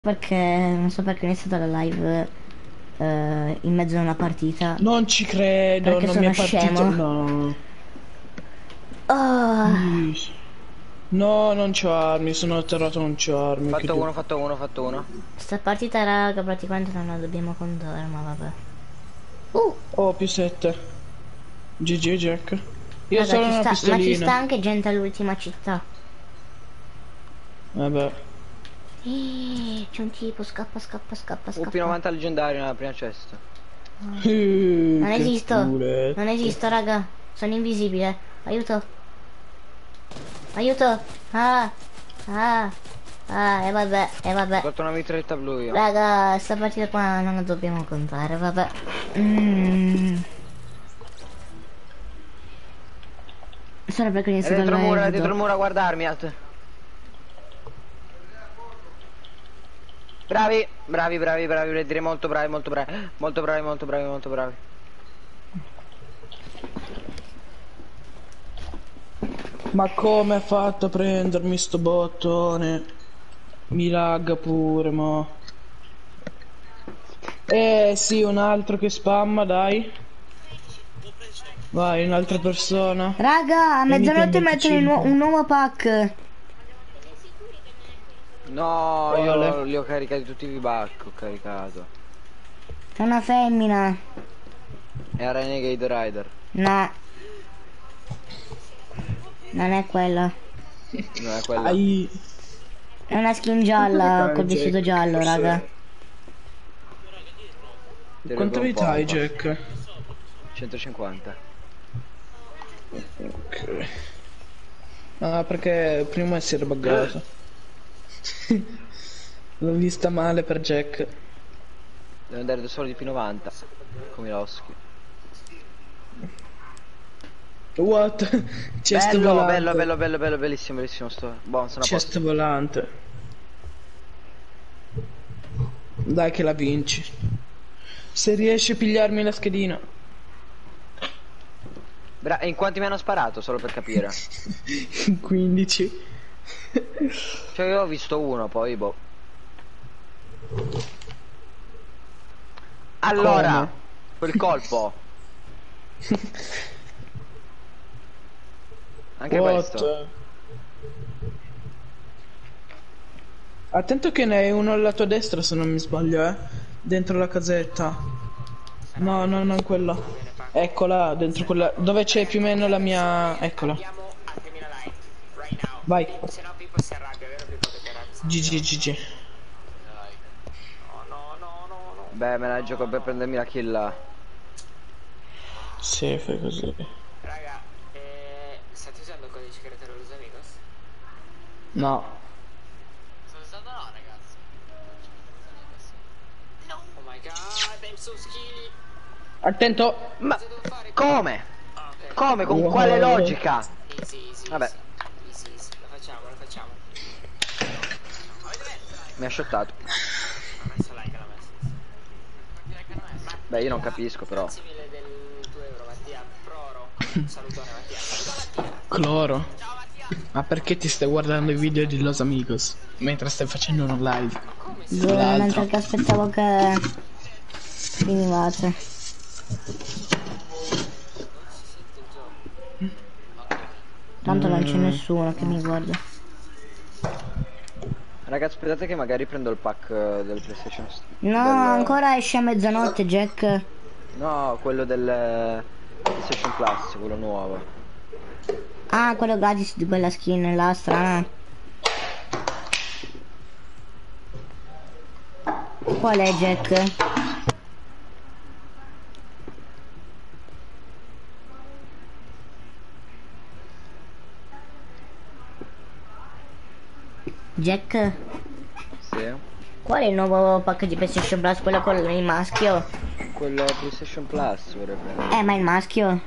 Perché non so perché ho iniziato la live in mezzo a una partita. Non ci credo, Perché non mi sono è partito. scemo. No. Oh, Ish. No, non c'ho armi, sono atterrato, non c'ho armi. Che Fatto devo... uno, fatto uno, fatto uno. sta partita raga praticamente non la dobbiamo contare, ma vabbè. Oh, più 7. GG Jack. Io ho Raga solo ci una sta, ma ci sta pistolina. anche gente all'ultima città. Vabbè. C'è un tipo, scappa, scappa, scappa, scappa. P90 leggendario nella prima cesta. Non Che esisto, non culetto. esisto raga, sono invisibile. Aiuto, aiuto. Ah, ah, e vabbè, e Ho vabbè. fatto una mitretta blu io. Raga, sta partita qua non la dobbiamo contare, vabbè. Solo perché ho iniziato il È live dietro il dopo. muro a guardarmi. Bravi, bravi, bravi, bravi, vorrei dire molto bravi, molto bravi. Molto bravi, molto bravi, molto bravi. Ma come ha fatto a prendermi sto bottone? Mi lagga pure, mo. Sì, un altro che spamma, dai. Vai, un'altra persona. Raga, a Vieni con mezzanotte mettono un 25. nuovo pack. No, Quale? io li ho caricati tutti i back, ho caricato. C'è una femmina. È Renegade Rider. No, non è quella. Non è quella. Ai... È una skin Quanto vita gialla hai, col vestito Jack? giallo, raga. Ti Quanto arrivo un vita hai, pompa. Jack? 150. Ok. Ah, perché prima si era buggato. L'ho vista male per Jack. Devo andare da solo di P90. Come l'oschi. What? Cesta Bello, bello, volante. bello, bello, bello, bellissimo, bellissimo sto. Buon, sono a Cesta posto. volante. Dai che la vinci. Se riesci a pigliarmi la schedina. E in quanti mi hanno sparato, solo per capire? 15. Cioè io ho visto uno, poi boh. Allora, Come? quel colpo. Anche What? questo. Attento che ne hai uno al lato destro se non mi sbaglio, eh. Dentro la casetta. No, no, non quella. Eccola, dentro quella. Dove c'è più o meno la mia. Eccola. Vai. GG, GG. Beh, me la gioco per prendermi la kill. Sì, fai così. Raga, state usando il codice segreto dello amigos? No. Sto usando no, ragazzi. No. Oh my god, I'm so skilly. Attento. Ma Cosa devo fare? come? Ah, ok. Come? Con Wow. quale logica? Easy, easy, Vabbè, easy, easy. Lo facciamo, lo facciamo. Avete messo like? mi ha shottato. Ha messo like, l'ha messo. Quanti like hanno messo? Beh, io non capisco però. Grazie mille del 2 euro, Mattia. Proro. Salutone, Mattia. Saluta Mattia. Cloro. Ciao, Mattia. Ma perché ti stai guardando i video di Los Amigos? Mentre stai facendo una live. Come Tra l'altro. Mentre che aspettavo che finivate. Tanto non c'è nessuno che mi guarda. Ragazzi, aspettate che magari prendo il pack del PlayStation. No, ancora esce a mezzanotte, Jack. No, quello del PlayStation Plus, quello nuovo. Ah, quello gratis di quella skin, la strana. Qual è, Jack? Jack? Sì. Qual è il nuovo pack di PlayStation Plus? Quello con il maschio? Quello PlayStation Plus vorrei prendere. Ma il maschio?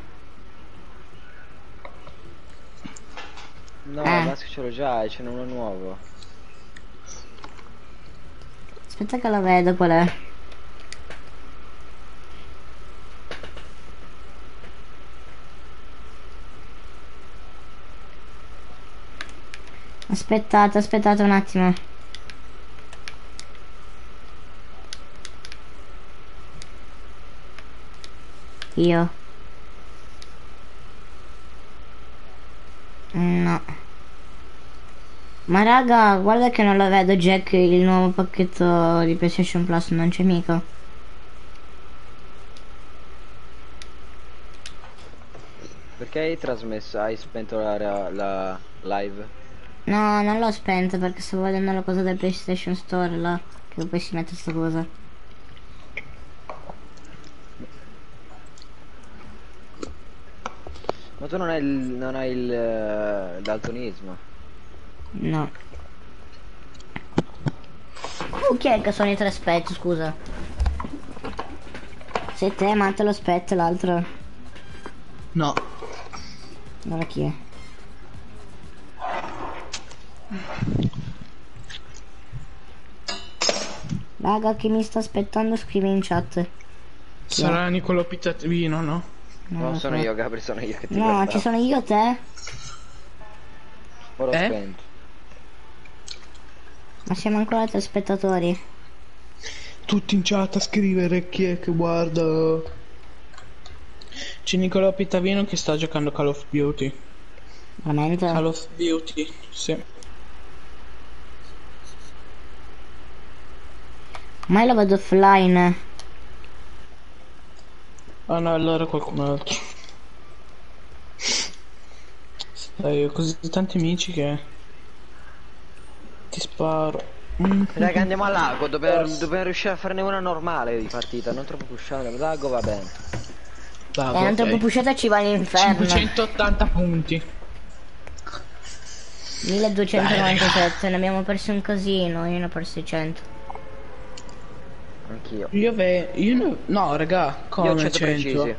No, il maschio ce l'ho già e ce n'è uno nuovo. Aspetta che lo vedo qual è. Aspettate un attimo. Io. No. Ma raga, guarda che non lo vedo, Jack, il nuovo pacchetto di PlayStation Plus non c'è mica. Perché hai trasmesso, hai spento la live? No, non l'ho spento perché stavo vedendo la cosa del PlayStation Store là, che poi si mette sta cosa. Ma tu non hai il daltonismo? No. Chi è che sono i tre spetti, scusa? Sei te, ma te lo spetto l'altro. No. Allora chi è? Raga, chi mi sta aspettando scrive in chat. Sarà Nicolò Pittatvino, no? Non No, lo sono so. io, Gabri, sono io che ti No, guardavo. ci sono io, te. Ora ho spento. Ma siamo ancora tre spettatori. Tutti in chat a scrivere chi è che guarda. C'è Nicolò Pittavino che sta giocando Call of Duty. Veramente? Call of Duty, sì. Ma io lo vedo offline. Ah no, allora qualcun altro. Sai, ho così tanti amici che ti sparo. Raga, andiamo al lago, dobbiamo riuscire a farne una normale di partita, non troppo pushata. Il lago va bene. Lago, Non troppo ok. pushata ci va all'inferno. 580 punti. 1297, ne abbiamo persi un casino, io ne ho persi 100. Anch'io. No, raga, Io ho come 100 precisi. 100?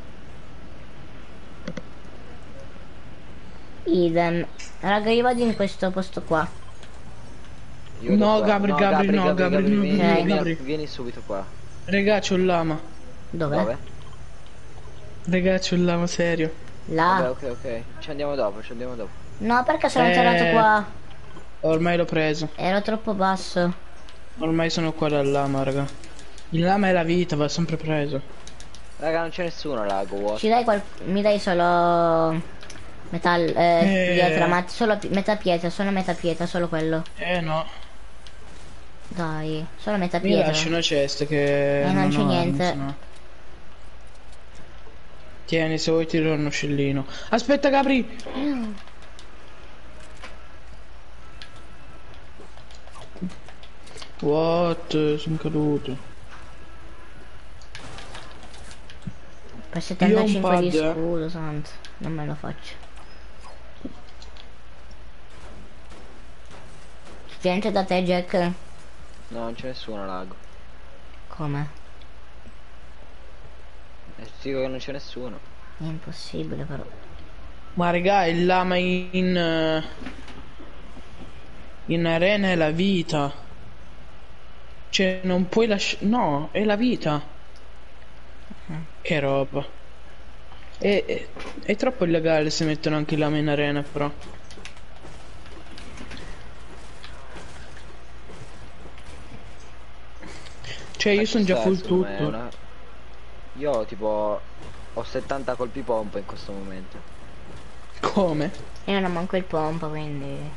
Idem. Raga, io vado in questo posto qua. Io No, qua. Gabri, no, vieni, Ok. Gabri. vieni subito qua. Raga, c'ho il lama. Dove? Dove? Raga, c'ho il lama serio. Là. Vabbè, ok. Ci andiamo dopo. No, perché sono entrato qua. Ormai l'ho preso. Ero troppo basso. Ormai sono qua dal lama, raga. Il lama è la vita, va sempre preso. Raga, non c'è nessuno al lago, vuoto. Ci dai mi dai solo pietra, ma solo metà pietra, solo metà pietra, solo quello. No. Dai, solo metà Mi pietra. lasci una cesta che... Non c'è ho niente. armi, sennò. Tieni, se vuoi tirare uno scellino. Aspetta, Gabri! What? Sono caduto. Per Io ho un 75 di pad. scudo, santo. Non me lo faccio. Gente da te, Jack. No, non c'è nessuno al lago. Come? Dico che non c'è nessuno. È impossibile però. Ma raga, il lama in arena è la vita. Cioè, non puoi lasciare... No, è la vita. Che roba. È troppo illegale se mettono anche il lama in arena, però. Cioè, io sono già full Secondo me è tutto. Io tipo ho 70 colpi pompa in questo momento. Come? Io non ho manco il pompa, quindi...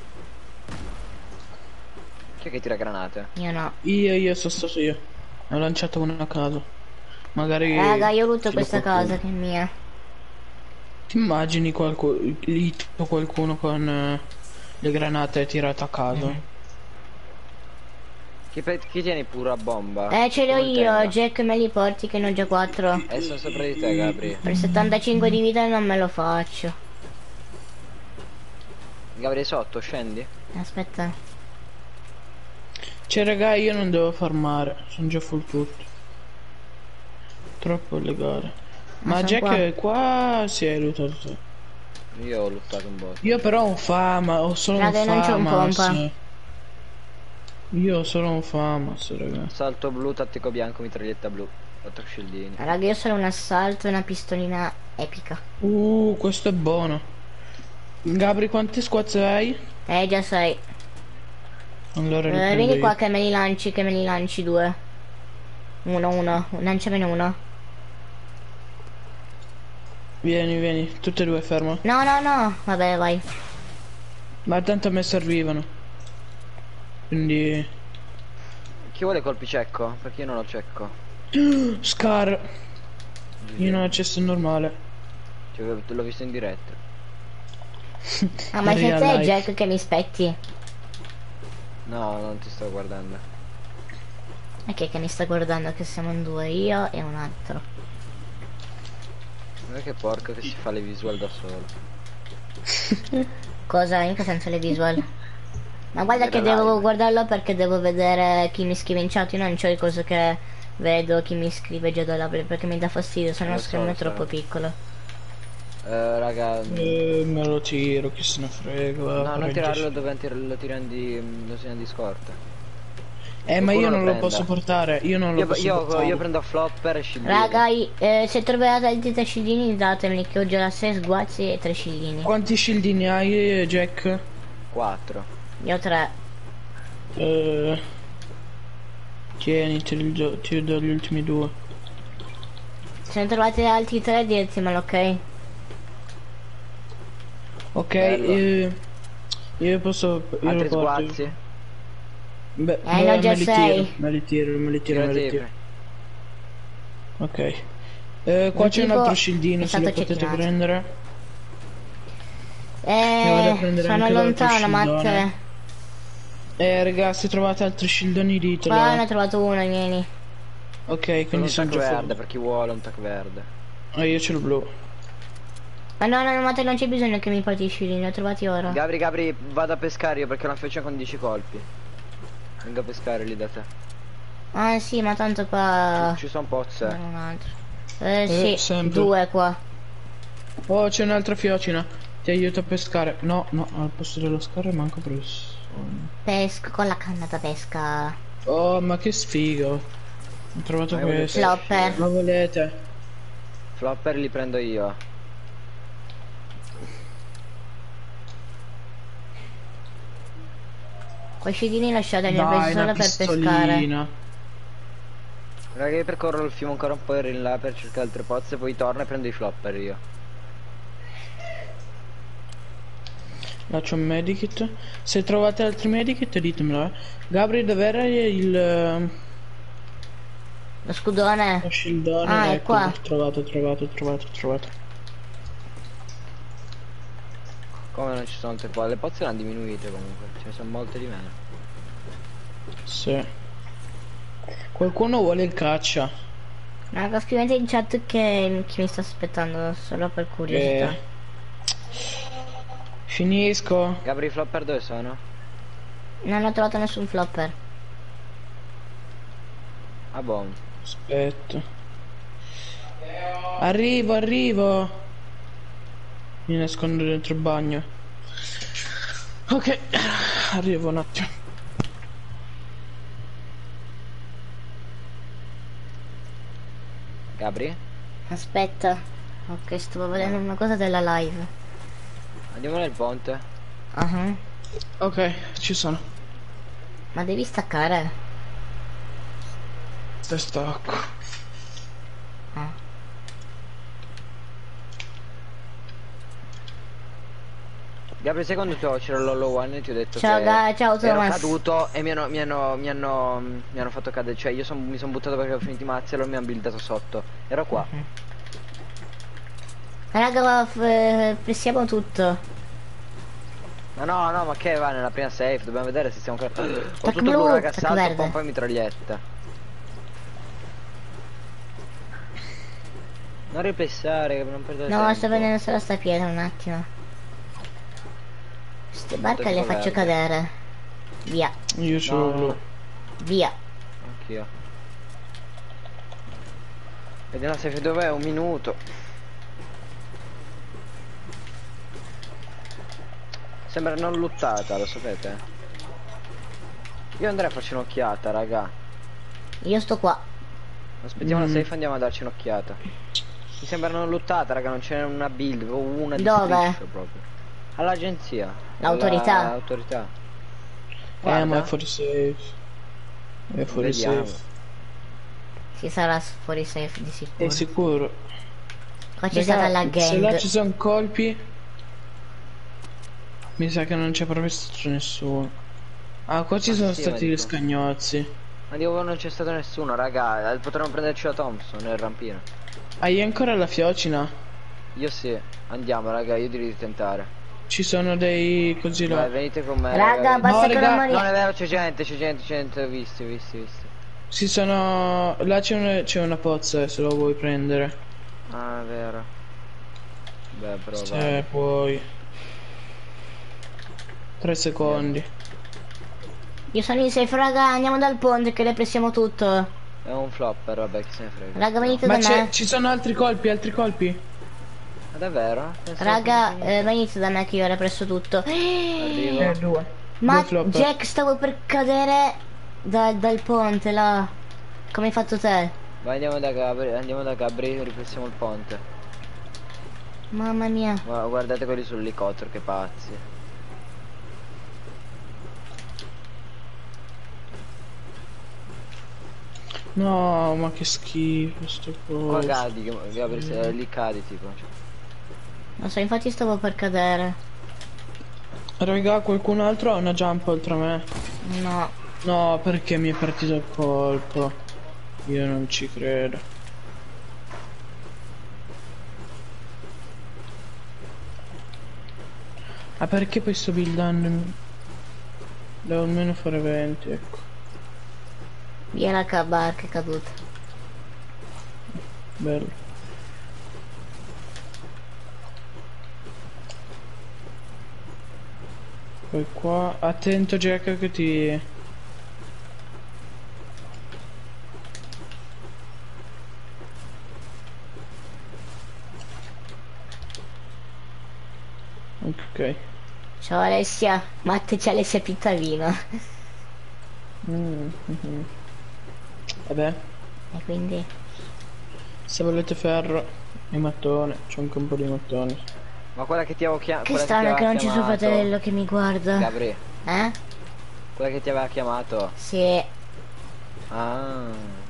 Chi è che tira granate? Io no. Io sono stato io. Ho lanciato una a caso. Magari... Raga, io lutto ce l'ho questa qualcuno. casa che è mia. Ti immagini qualcuno con le granate tirate a caso? Chi tiene pura bomba? Ce l'ho io, Coltella. Jack me li porti che ne ho già 4. Sono sopra di te, Gabri. Per 75 di vita non me lo faccio. Gabri è sotto, scendi? Aspetta. Cioè raga, io non devo farmare, sono già full tutto. Troppo illegale. Ma son Jack qua. è qua si è lootato te. Io ho lottato un botto. Io però ho un fama, ho solo Raga, un non c'ho un famas. pompa. Io ho solo un famas, raga. Salto blu, tattico bianco, mitraglietta blu. 4 scildini. Raga, io ho solo un assalto e una pistolina epica. Questo è buono. Gabri, quante squadze hai? Già sai. Allora li prendo Vieni io. qua che me li lanci 2. Uno. Lanciamene uno. Vieni, vieni, tutte e due fermo. No, no, no. Vabbè, vai. Ma tanto a me servivano. Quindi... Chi vuole colpi cecco? Perché io non ho cecco. Scar. Io non ho accesso normale. Cioè, l'ho visto in diretta. Ah, ma sei Real te, life. Jack, che mi spetti? No, non ti sto guardando. E che mi sta guardando che siamo in due, io e un altro. Non è che porco che si fa le visual da solo. Cosa? In che senso le visual? Ma guarda che Vedere devo live. guardarlo perché devo vedere chi mi scrive in chat. Io non c'ho le cose che vedo chi mi scrive già da là perché mi dà fastidio, se no Lo lo so, schermo lo è so. troppo piccolo. Raga. Me lo tiro, chi se ne frega. va, No, non regge. tirarlo dove lo tirano di scorta. Ma io Qualcuno lo non lo prenda. posso portare. Io non lo posso portare. Io prendo flopper e scillini. Raga, se trovate altri 3 scillini datemeli che ho già 6 sguazzi e 3 scillini. Quanti shieldini hai, Jack? 4. Io ho 3. Tieni, ti do gli ultimi due. Se ne trovate altri 3 ditemelo, ok? Ok, Bello. io posso... Io Altri lo porto. sguazzi. Beh, ne ho già me li 6. tiro, me li tiro, me li tiro, me li tiro. Ok. Qua Un c'è un tipo altro shieldino, è se lo stato potete cecchinato. prendere. vado a prendere Sono anche l'altro lontano, shieldone. Matte. Ragazzi, se trovate altri shieldoni ditelo. Qua ne ho trovato uno, vieni. Ok, Quindi quindi un sono tac già verde fuori. per chi vuole un tac verde. Io ce l'ho blu. Ma no, no, Matte, non c'è bisogno che mi porti i scillini, li ho trovati ora. Gabri, vado a pescare io perché ho una freccia con 10 colpi. Vengo a pescare lì da te. Ah sì, ma tanto qua... Ci sono pozze. Non un altro. Sì, sempre. 2 qua. Oh, c'è un'altra fiocina. Ti aiuto a pescare. No, no, al posto dello scarre manco preso. Pesco con la canna da pesca. Oh, ma che sfigo. Ho trovato Ma io voglio questo. Flopper. Lo volete? Flopper li prendo io. Quei scillini lasciateli, li ho Dai, presi una solo per pescare. pistolina. Raga, io percorro il fiume ancora un po' in là per cercare altre pozze, poi torno e prendo i flopper io. Là c'è un medikit. Se trovate altri medikit ditemelo, Gabri, dov'era il... Lo scudone. lo shieldone? Ah, è Eccolo, qua. trovato. Come non ci sono altre pozze? Le pozze erano diminuite comunque, ce ne sono molte di meno. Sì. Qualcuno vuole il caccia. Raga, scrivete in chat che chi mi sta aspettando, solo per curiosità. Finisco. Gabri, i flopper dove sono? Non ho trovato nessun flopper. Ah boh. Aspetta. Arrivo. Mi nascondo dentro il bagno. Ok. Arrivo un attimo. Gabri? Aspetta. Ok, stavo vedendo una cosa della live. Andiamo nel ponte. Ah, Ok, ci sono. ma devi staccare. Stai stacco. Ah. Gabri, secondo te c'era l'Hollow One e ti ho detto Ciao, che ciao ero Thomas. caduto e mi hanno fatto cadere. Cioè io mi sono buttato perché avevo finito i mazzi e loro mi hanno buildato sotto. Ero qua. Raga, pressiamo tutto. Ma no, ma che va nella prima safe? Dobbiamo vedere se siamo ancora... Ho Tac tutto blu, blu, raga, tac salto, verde. pompa e mitraglietta. Non ripensare, che non perdo No, tempo. sto vedendo solo sta pietra un attimo. Queste barche le faccio verde. cadere. Via, Io ce l'ho blu. via. Anch'io. Vediamo se dov'è, un minuto. Sembra non lottata, lo sapete? Io andrei a farci un'occhiata, raga. Io sto qua. Aspettiamo la safe e andiamo a darci un'occhiata. Mi sembra non lottata, raga, non c'è una build o una di Dove? striscio proprio. All'agenzia. L'autorità? All'autorità. Ma è Guarda. fuori safe. È fuori Vediamo. safe. Si sarà fuori safe di È sicuro. sicuro. Qua c'è stata la Se là gang. ci sono colpi, mi sa che non c'è proprio stato nessuno. Ah, qua ci Ma sono sì, stati ma gli dico- scagnozzi. Ma dico non c'è stato nessuno, raga. Potremmo prenderci la Thompson nel rampino. Hai ancora la fiocina? Io sì. Andiamo, raga, io direi di tentare. Ci sono dei così là. Vai, venite con me, raga. Raga, venite. basta No, che non raga, mori. Non è vero, c'è gente, visti. Ci sono... Là c'è una pozza, se lo vuoi prendere. Ah, è vero. Beh, però Se vai. puoi. 3 secondi. Io sono in safe, raga, andiamo dal ponte che le pressiamo tutto. È un flopper, vabbè, chi se ne frega. Raga, venite Ma da me. ci sono altri colpi, altri colpi. Ma davvero? Pensavo Raga, fosse finito. venite da me che io le presso tutto. Arrivo. Due. Ma Due flopper. Jack, stavo per cadere dal ponte là. Come hai fatto te? Vai, andiamo da Gabri, ripressiamo il ponte. Mamma mia. Guardate quelli sull'elicottero, che pazzi. No, ma che schifo sto Qua coso. cadi, Gabri, lì cadi tipo. Non so, infatti stavo per cadere. Raga, qualcun altro ha una jump oltre a me? No. No, perché mi è partito il colpo. Io non ci credo. Ah, perché poi sto buildando? Devo almeno fare 20, ecco. Via la barca è caduta. Bello. Poi qua, attento Jack che ti... Ok. Ciao Alessia. Matte c'è Alessia Pittavino. Mhm. Vabbè, E quindi... se volete ferro e mattone, c'è anche un po' di mattoni. Ma quella che ti avevo chiamato. Che strano che non c'è suo fratello che mi guarda. Gabri, Eh? quella che ti aveva chiamato. Sì. Ah.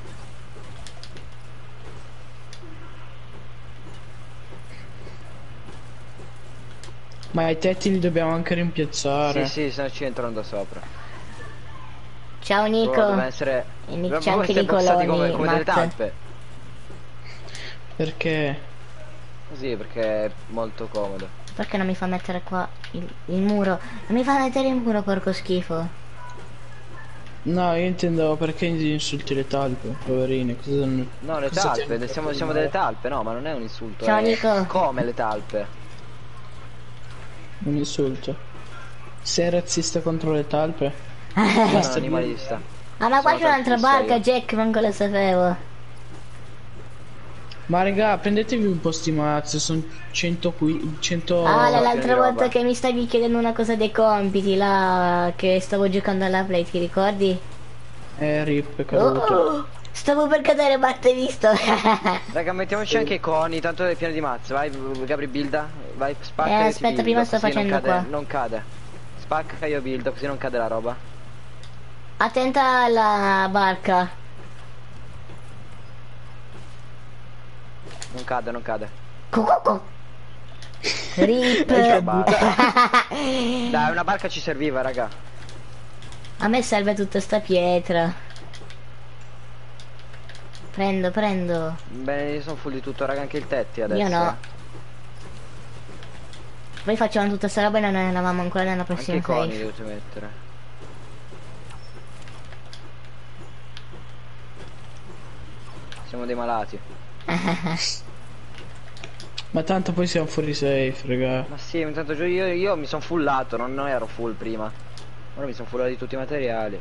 Ma i tetti li dobbiamo anche rimpiazzare. Sì, se no ci entrano da sopra. Ciao Nico. Deve essere. E Nick Ma c'è voi anche siete boxati Nicoloni, come delle Matt. talpe. Perché? Così, perché è molto comodo. Perché non mi fa mettere qua il muro? Non mi fa mettere il muro, porco schifo. No, io intendevo perché insulti le talpe, poverine. No, le cosa ti talpe, hanno siamo fatto delle male? talpe, no, ma non è un insulto. Ciao, è Nico. come le talpe. Un insulto. Sei razzista contro le talpe? Io sono un Basta animalista. Ah, ma qua Sono c'è un'altra tantissimo barca, io. Jack, manco lo sapevo. Ma raga, prendetevi un po' sti mazzi, sono 100 qui, 100... Ah, pieno l'altra di volta roba. che mi stavi chiedendo una cosa dei compiti, là, che stavo giocando alla play, ti ricordi? Rip, è caduto. Oh, stavo per cadere, ma t'hai visto? Raga, mettiamoci anche i coni, tanto è pieno di mazze. Vai, Gabri, builda. Vai, spacca. e ti aspetta, buildo, prima sto così non facendo cade- qua. Non cade. Spacca, io buildo, così non cade la roba. Attenta alla barca. Non cade, non cade. Cucucu. Rip. Dai, una barca ci serviva, raga. A me serve tutta sta pietra. Prendo. Bene, io sono full di tutto, raga, anche il tetti adesso. Io no. Poi facciamo tutta sta roba e non eravamo ancora nella Anche prossima i coni safe. dovete mettere. Siamo dei malati. Ma tanto poi siamo fuori safe, raga. Ma sì, intanto io mi sono fullato, non ero full prima. Ora mi sono fullato di tutti i materiali.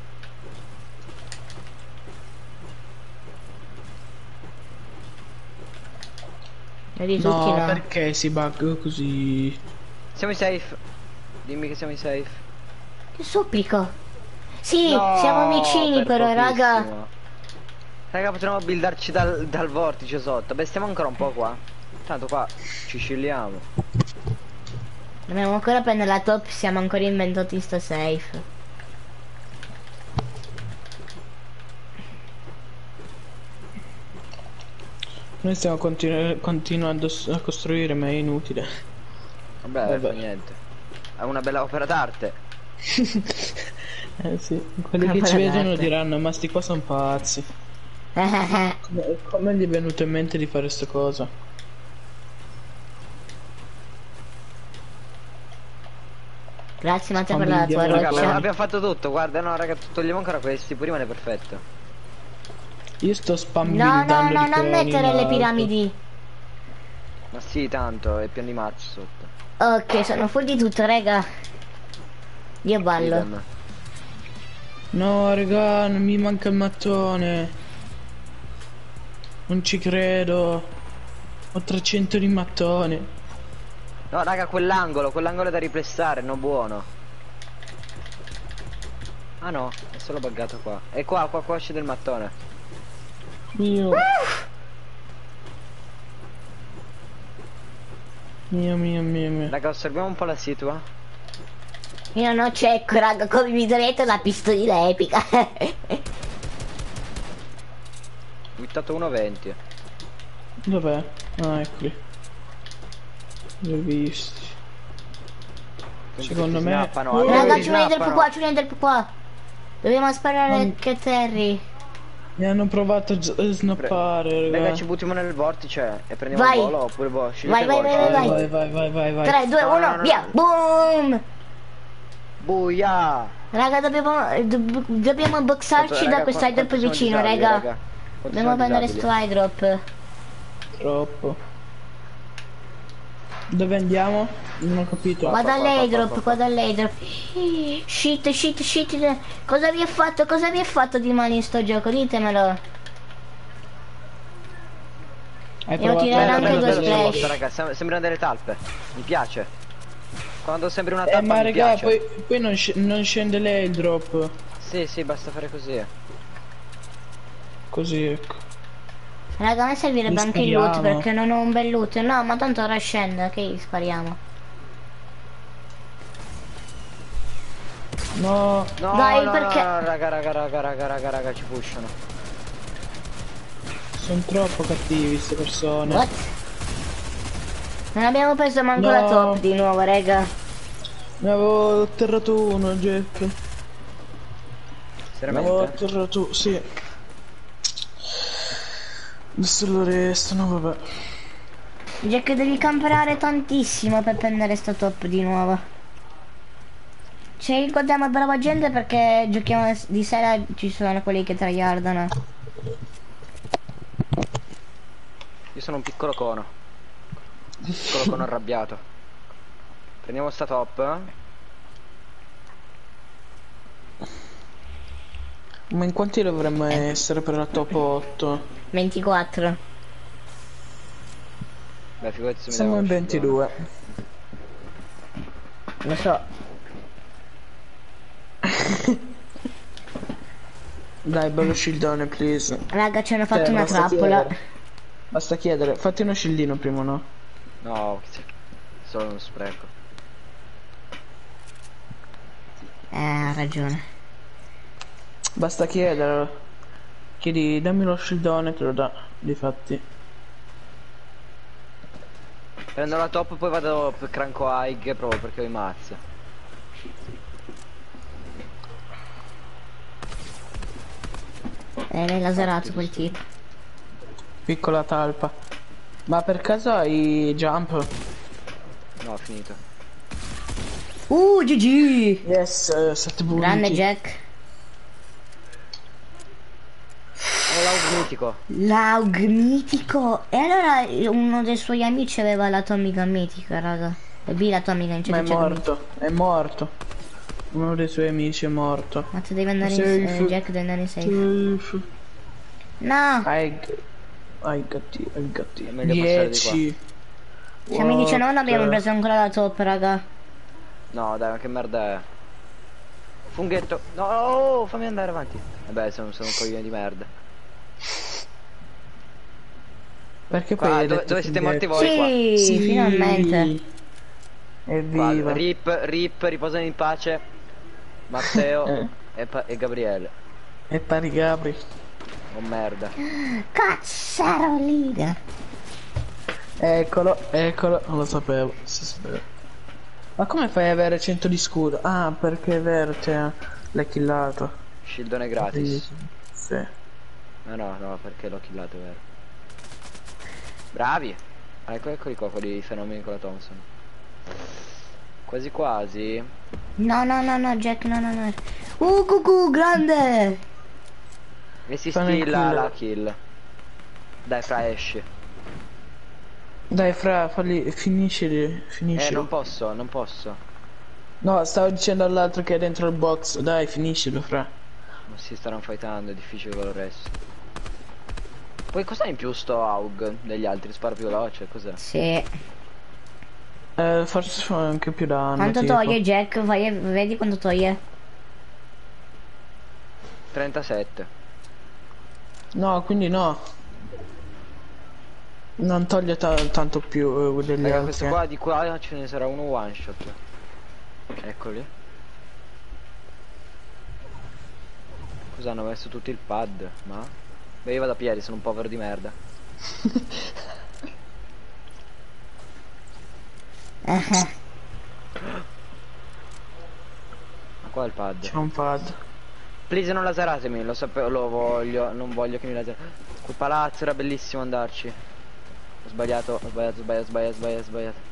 Vedi tutti No, no. perché si bug così? Siamo in safe. Dimmi che siamo in safe. Che supplico. Sì, No, siamo vicini per però, raga. pochissimo. Raga, potremmo buildarci dal vortice sotto. Beh, stiamo ancora un po' qua. Tanto qua ci scilliamo. Dobbiamo ancora prendere la top, siamo ancora in 28 in sto safe. Noi stiamo continuando a costruire, ma è inutile. Vabbè, Vabbè. fa niente. È una bella opera d'arte. Eh sì, quelli che Opera ci vedono d'arte. diranno, ma sti qua sono pazzi. Come gli è venuto in mente di fare sta cosa? Grazie Matteo per Quando la gli tua diamo le Raga, cose. roccia. abbiamo fatto tutto, guarda, no raga, togliamo ancora questi, poi rimane perfetto. Io sto No, spambildando no, di non coni mettere in le alto. piramidi. Ma sì, tanto, è pieno di mazzo sotto. Ok, sono full di tutto, raga. Io ballo. Idem. No, raga, non mi manca il mattone. Non ci credo. Ho 300 di mattone. No, raga, quell'angolo è da ripressare, non buono. Ah no, è solo buggato qua. E qua esce del mattone. Mio. Mio. Raga, osserviamo un po' la situa. Io non cieco, raga, come vi vedete la pistolina epica. Buttato 1,20. Dov'è? Ah, eccoli. Li ho visti. Secondo me... Snappano, Oh, Raga, si ci viene del snappano. qua, ci viene del qua. Dobbiamo sparare Non- che Terry. mi hanno provato a snappare, Raga, raga. ci buttiamo nel vortice e prendiamo Vai. il volo oppure boh, Vai, scegliete vai, voi. vai, Vai. 3, 2, No, 1, no, no, via. no. Boom. Buia! Raga, dobbiamo boxarci da questo airdrop vicino, raga. Dobbiamo prendere sto airdrop. Troppo. Dove andiamo? Non ho capito. Qua qua. dall'airdrop, qua dall'airdrop. Shit. Cosa vi ha fatto di male in sto gioco? Ditemelo. Hai Devo provato tirare a- anche due bello, splash. raga, sembrano delle talpe. Mi piace. Quando sembri una talpa ma mi raga, piace. poi non scende l'airdrop. Sì, basta fare così. Così, ecco. Raga, a me servirebbe Li anche il loot spariamo. perché non ho un bel loot. No, ma tanto ora scende, che spariamo. No. No, Dai, no, perché- no, raga, ci pushano. Sono troppo cattivi queste persone. What? Non abbiamo preso manco No. la top di nuovo, raga. Ne avevo atterrato uno, Jack. Ne avevo Seriamente? atterrato, sì. Adesso lo restano, vabbè. Jack, devi camperare tantissimo per prendere sta top di nuovo. Ci ricordiamo brava gente perché giochiamo di sera, ci sono quelli che tryhardano. Io sono un piccolo cono. Piccolo cono arrabbiato. Prendiamo sta top. Ma in quanti dovremmo essere per la top 8? 24. Beh, figurati se mi Siamo in devo 22. Lo so. Dai, bello shieldone, please. Raga, ci hanno fatto Cioè, una basta trappola. chiedere. Basta chiedere, fatti uno shieldino prima, no? No, solo uno spreco. Ha ragione. Basta chiedere. Chiedi, dammi lo shieldone, te lo dà. Difatti. Prendo la top poi vado per cranco Aig proprio perché ho i mazzi. L'hai laserato quel tipo. Piccola talpa. Ma per caso hai jump? No, ho finito. GG! Yes, 7 punti. Grande Jack. Ho l'AUG mitico. L'aug mitico. E allora uno dei suoi amici aveva l'atomica mitica, raga. E B l'atomica in Ma è chat. morto, è morto. Uno dei suoi amici è morto. Ma tu devi andare in Safe. Jack deve andare in safe. Safe. No! Hai gatti. È meglio passare di qua. 10. Siamo in 19, abbiamo What? preso ancora la top, raga. No, dai, ma che merda è? Funghetto. No, oh, fammi andare avanti. Vabbè, sono un coglione di merda. Perché Qua, poi hai dove detto siete funghetto? morti voi? Sì, Qua. finalmente. Evviva. Qua, rip, riposano in pace. Matteo e Gabriele. E pari Gabri. Oh merda. Cazzarolina. Eccolo, eccolo, non lo sapevo, si sapeva. Ma come fai ad avere 100 di scudo? Ah, perché è vero, cioè, l'hai killato. Shieldone gratis. Sì. No, no, no, perché l'ho killato, è vero. Bravi. Ecco, eccoli qua, quelli fenomeni con la Thompson. Quasi quasi. No, no, no, no, Jack, no, no, no. Cucù, grande. E si Fanno il stilla kill. la kill. Dai, fra, esci. Dai, fra, falli, finiscili. Non posso, non posso. No, stavo dicendo all'altro che è dentro il box. Dai, finiscilo, fra. Non si staranno fightando, è difficile con il resto. Poi cos'ha in più sto AUG degli altri? Spara più veloce, cos'è? Sì. Forse fa anche più danno, Quanto tipo. toglie Jack? Vai, vedi quanto toglie? 37. No, quindi no. Non toglie tanto più degli Raga, altri. questo qua di qua ce ne sarà uno one shot. Eccoli. Cosa hanno messo tutto il pad? Ma? Beh, io vado a piedi, sono un povero di merda. Ma qua è il pad. C'è un pad. Please non laseratemi, lo sapevo, lo voglio, non voglio che mi laser. Quel palazzo era bellissimo andarci. Ho sbagliato, ho sbagliato, sbagliato.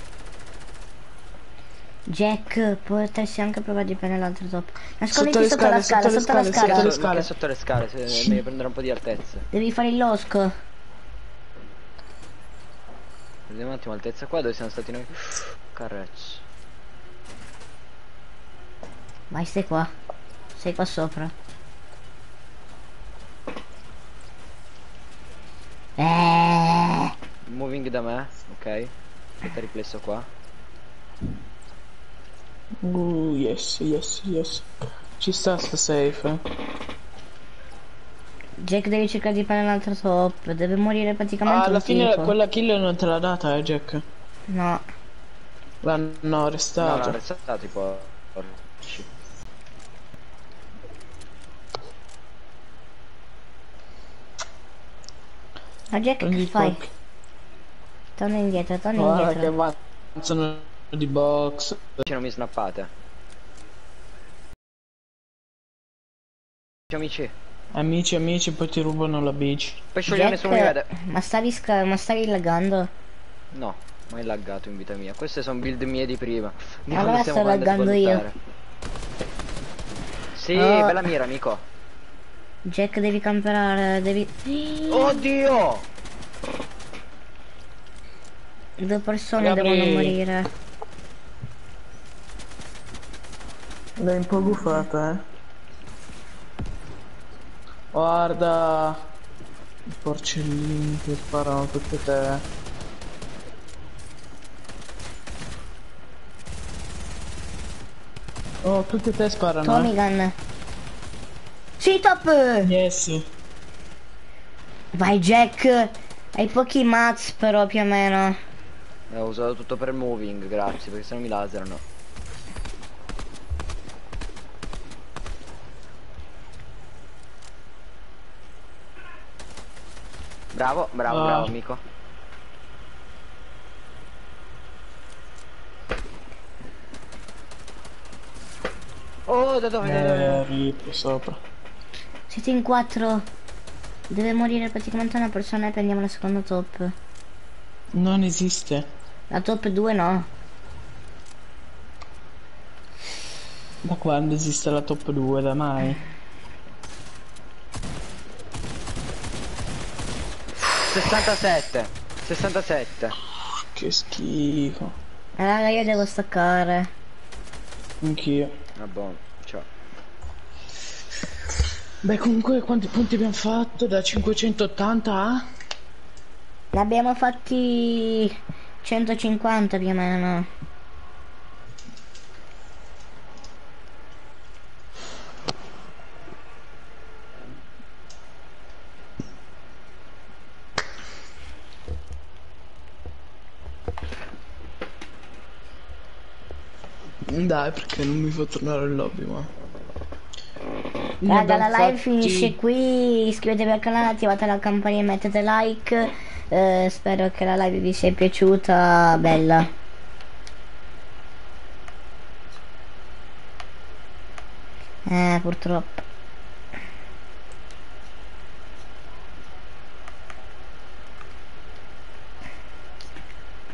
Jack, potresti anche provare di prendere l'altro top. Sotto Nasconditi le sotto la scale, scala, sotto le sotto la scale, scala. sotto le scale. Ma che sotto le scale, se devi prendere un po' di altezza. Devi fare il losco. Vediamo un attimo altezza qua dove siamo stati noi. Carrezzo. Vai, stai qua. Sei qua sopra. Moving da me, ok. Aspetta riflesso qua. Yes, yes, yes. Ci sta safe. Jack devi cercare di prendere l'altro top. Deve morire praticamente Alla un fine tipo. quella kill non te l'ha data, Jack. No. L'hanno No, arrestato. l'ho arrestato tipo. Porci. Ma Jack Prendi che il fai? poke. Torna indietro, torna Guarda che indietro. avanzano di box. Non mi snappate. Amici. Amici, poi ti rubano la bici. Pesciolino nessuno mi vede. Ma stavi laggando? No, mai laggato in vita mia. Queste sono build mie di prima. Di Allora quando stiamo sto facendo laggando io. svalutare. Sì, Oh. bella mira, amico. Jack devi camperare, devi... Oddio! Due persone Gabri. devono morire. L'hai un po' buffata, eh. Guarda. I porcellini che sparano tutte te. Oh, tutte te sparano. Tommy Gun. Sì, top! Yes. Vai Jack! Hai pochi mats però più o meno. Ho usato tutto per moving, grazie, perché sennò mi laserano. Bravo, bravo, Ah. bravo amico. Oh, da dove? Rip sopra. Siete in 4. Deve morire praticamente una persona e prendiamo la seconda top. Non esiste. La top 2 no. Da quando esiste la top 2? Da mai? 67. 67. Che schifo. Raga, io devo staccare. Anch'io. Vabbè, ciao. Beh, comunque quanti punti abbiamo fatto? Da 580 a? Ne abbiamo fatti 150 più o meno. Dai, perché non mi fa tornare il lobby, ma... Raga, la live Infatti- finisce qui, iscrivetevi al canale, attivate la campanella e mettete like. Spero che la live vi sia piaciuta, bella. Purtroppo.